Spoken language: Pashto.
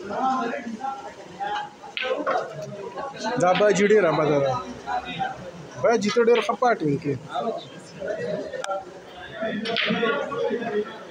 دا باجی ډېره بده ده باجی ته ډېر ښه پاټ وکړې